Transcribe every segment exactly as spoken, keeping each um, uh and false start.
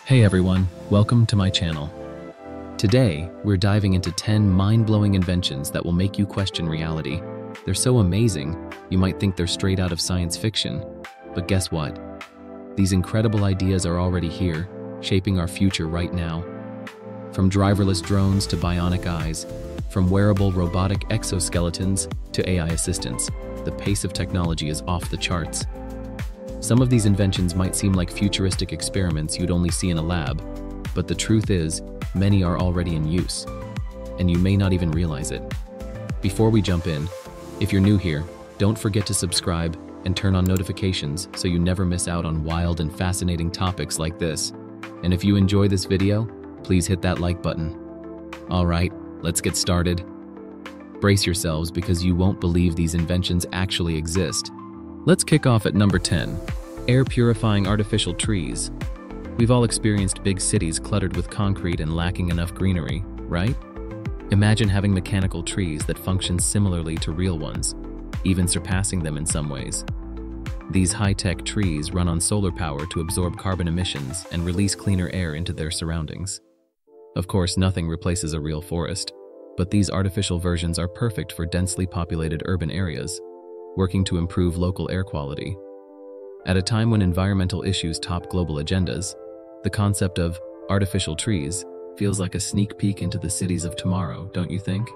Hey everyone, welcome to my channel. Today, we're diving into ten mind-blowing inventions that will make you question reality. They're so amazing, you might think they're straight out of science fiction. But guess what? These incredible ideas are already here, shaping our future right now. From driverless drones to bionic eyes, from wearable robotic exoskeletons to A I assistants, the pace of technology is off the charts. Some of these inventions might seem like futuristic experiments you'd only see in a lab, but the truth is, many are already in use, and you may not even realize it. Before we jump in, if you're new here, don't forget to subscribe and turn on notifications so you never miss out on wild and fascinating topics like this. And if you enjoy this video, please hit that like button. All right, let's get started. Brace yourselves because you won't believe these inventions actually exist. Let's kick off at number ten, air-purifying artificial trees. We've all experienced big cities cluttered with concrete and lacking enough greenery, right? Imagine having mechanical trees that function similarly to real ones, even surpassing them in some ways. These high-tech trees run on solar power to absorb carbon emissions and release cleaner air into their surroundings. Of course, nothing replaces a real forest, but these artificial versions are perfect for densely populated urban areas, working to improve local air quality. At a time when environmental issues top global agendas, the concept of artificial trees feels like a sneak peek into the cities of tomorrow, don't you think?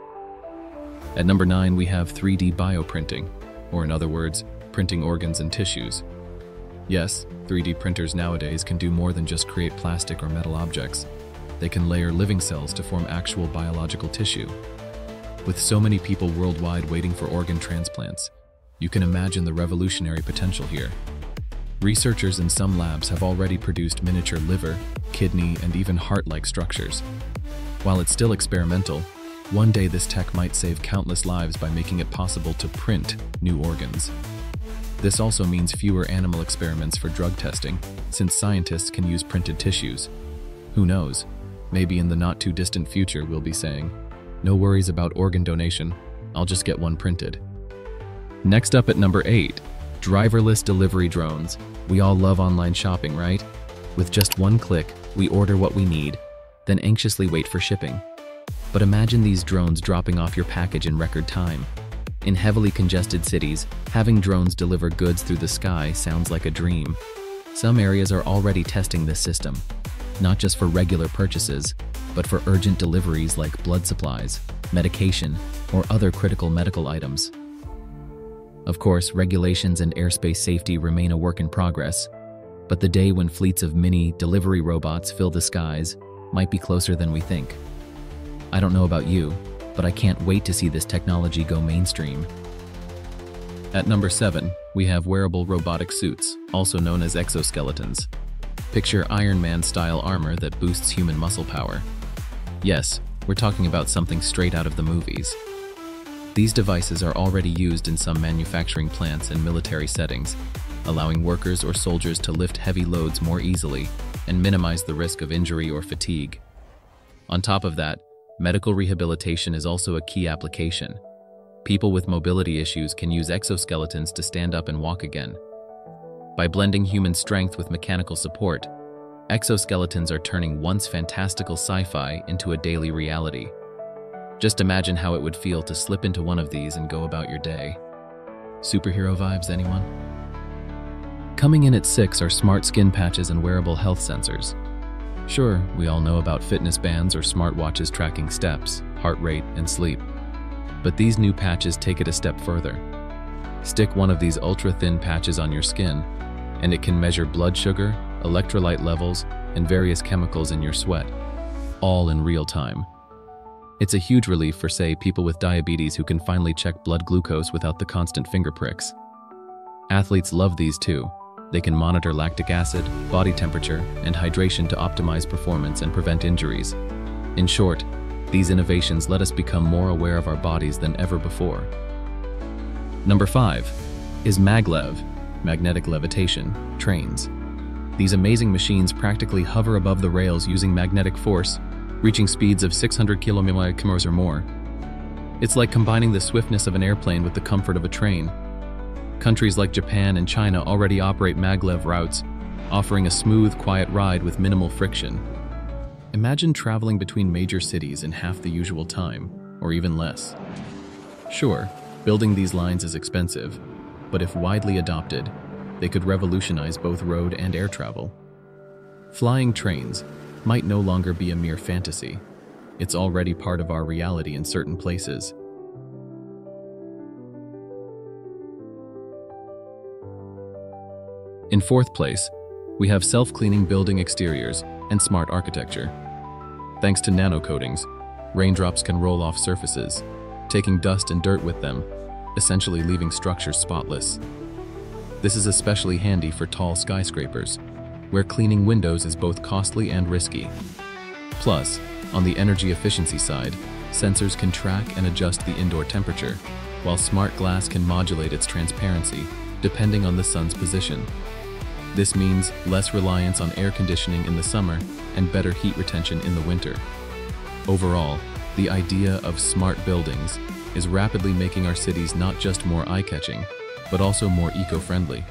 At number nine, we have three D bioprinting, or in other words, printing organs and tissues. Yes, three D printers nowadays can do more than just create plastic or metal objects. They can layer living cells to form actual biological tissue. With so many people worldwide waiting for organ transplants, you can imagine the revolutionary potential here. Researchers in some labs have already produced miniature liver, kidney, and even heart-like structures. While it's still experimental, one day this tech might save countless lives by making it possible to print new organs. This also means fewer animal experiments for drug testing, since scientists can use printed tissues. Who knows? Maybe in the not-too-distant future we'll be saying, "No worries about organ donation, I'll just get one printed." Next up at number eight, driverless delivery drones. We all love online shopping, right? With just one click, we order what we need, then anxiously wait for shipping. But imagine these drones dropping off your package in record time. In heavily congested cities, having drones deliver goods through the sky sounds like a dream. Some areas are already testing this system, not just for regular purchases, but for urgent deliveries like blood supplies, medication, or other critical medical items. Of course, regulations and airspace safety remain a work in progress, but the day when fleets of mini delivery robots fill the skies might be closer than we think. I don't know about you, but I can't wait to see this technology go mainstream. At number seven, we have wearable robotic suits, also known as exoskeletons. Picture Iron Man-style armor that boosts human muscle power. Yes, we're talking about something straight out of the movies. These devices are already used in some manufacturing plants and military settings, allowing workers or soldiers to lift heavy loads more easily and minimize the risk of injury or fatigue. On top of that, medical rehabilitation is also a key application. People with mobility issues can use exoskeletons to stand up and walk again. By blending human strength with mechanical support, exoskeletons are turning once fantastical sci-fi into a daily reality. Just imagine how it would feel to slip into one of these and go about your day. Superhero vibes, anyone? Coming in at six are smart skin patches and wearable health sensors. Sure, we all know about fitness bands or smartwatches tracking steps, heart rate, and sleep. But these new patches take it a step further. Stick one of these ultra-thin patches on your skin, and it can measure blood sugar, electrolyte levels, and various chemicals in your sweat, all in real time. It's a huge relief for, say, people with diabetes who can finally check blood glucose without the constant finger pricks. Athletes love these too. They can monitor lactic acid, body temperature, and hydration to optimize performance and prevent injuries. In short, these innovations let us become more aware of our bodies than ever before. Number five is maglev, magnetic levitation, trains. These amazing machines practically hover above the rails using magnetic force, reaching speeds of six hundred kilometers or more. It's like combining the swiftness of an airplane with the comfort of a train. Countries like Japan and China already operate maglev routes, offering a smooth, quiet ride with minimal friction. Imagine traveling between major cities in half the usual time, or even less. Sure, building these lines is expensive, but if widely adopted, they could revolutionize both road and air travel. Flying trains might no longer be a mere fantasy. It's already part of our reality in certain places. In fourth place, we have self-cleaning building exteriors and smart architecture. Thanks to nanocoatings, raindrops can roll off surfaces, taking dust and dirt with them, essentially leaving structures spotless. This is especially handy for tall skyscrapers, where cleaning windows is both costly and risky. Plus, on the energy efficiency side, sensors can track and adjust the indoor temperature, while smart glass can modulate its transparency, depending on the sun's position. This means less reliance on air conditioning in the summer and better heat retention in the winter. Overall, the idea of smart buildings is rapidly making our cities not just more eye-catching, but also more eco-friendly.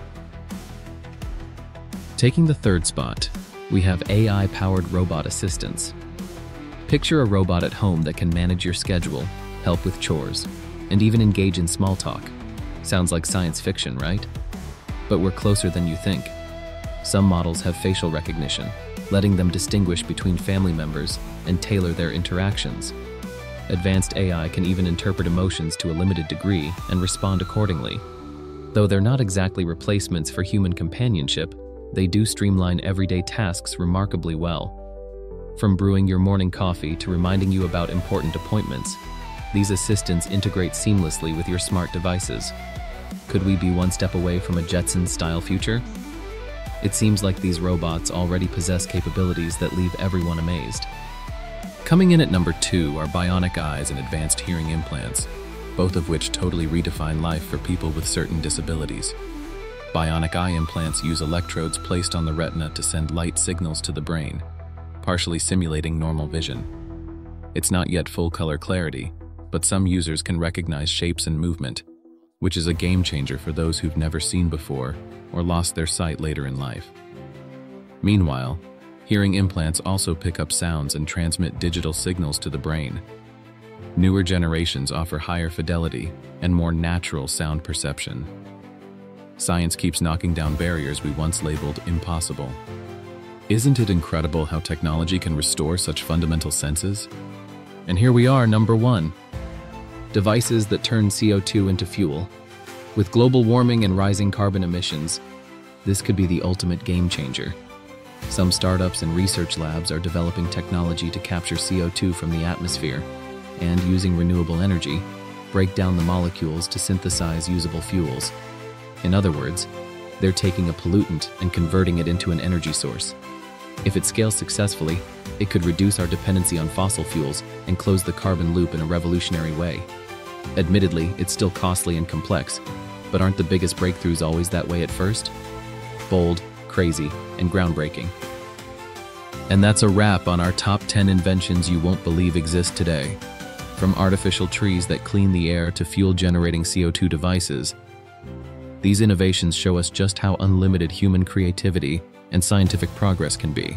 Taking the third spot, we have A I-powered robot assistants. Picture a robot at home that can manage your schedule, help with chores, and even engage in small talk. Sounds like science fiction, right? But we're closer than you think. Some models have facial recognition, letting them distinguish between family members and tailor their interactions. Advanced A I can even interpret emotions to a limited degree and respond accordingly. Though they're not exactly replacements for human companionship, they do streamline everyday tasks remarkably well. From brewing your morning coffee to reminding you about important appointments, these assistants integrate seamlessly with your smart devices. Could we be one step away from a Jetsons-style future? It seems like these robots already possess capabilities that leave everyone amazed. Coming in at number two are bionic eyes and advanced hearing implants, both of which totally redefine life for people with certain disabilities. Bionic eye implants use electrodes placed on the retina to send light signals to the brain, partially simulating normal vision. It's not yet full color clarity, but some users can recognize shapes and movement, which is a game changer for those who've never seen before or lost their sight later in life. Meanwhile, hearing implants also pick up sounds and transmit digital signals to the brain. Newer generations offer higher fidelity and more natural sound perception. Science keeps knocking down barriers we once labeled impossible. Isn't it incredible how technology can restore such fundamental senses? And here we are, number one. Devices that turn C O two into fuel. With global warming and rising carbon emissions, this could be the ultimate game changer. Some startups and research labs are developing technology to capture C O two from the atmosphere and, using renewable energy, break down the molecules to synthesize usable fuels. In other words, they're taking a pollutant and converting it into an energy source. If it scales successfully, it could reduce our dependency on fossil fuels and close the carbon loop in a revolutionary way. Admittedly, it's still costly and complex, but aren't the biggest breakthroughs always that way at first? Bold, crazy, and groundbreaking. And that's a wrap on our top ten inventions you won't believe exist today. From artificial trees that clean the air to fuel-generating C O two devices, these innovations show us just how unlimited human creativity and scientific progress can be.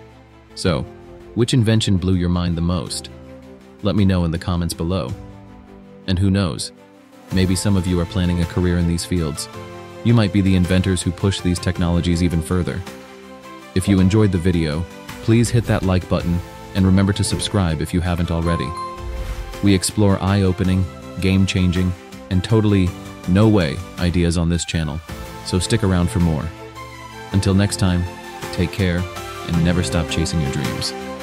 So, which invention blew your mind the most? Let me know in the comments below. And who knows, maybe some of you are planning a career in these fields. You might be the inventors who push these technologies even further. If you enjoyed the video, please hit that like button and remember to subscribe if you haven't already. We explore eye-opening, game-changing, and totally no way ideas on this channel, so stick around for more. Until next time, take care and never stop chasing your dreams.